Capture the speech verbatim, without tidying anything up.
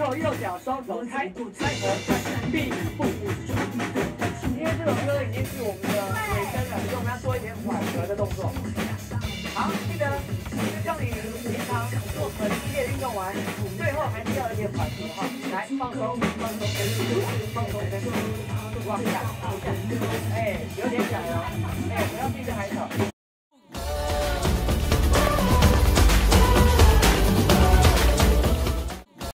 右右脚双手开，开合闭步。因为这首歌已经是我们的尾声了，所以我们要做一点缓和的动作。好，记得就像你平常做很激烈运动完，最后还是要有点缓和哈。来，放松，放松，放松，放松，往下，往下，哎，有点脚哦，哎，不要闭着孩子。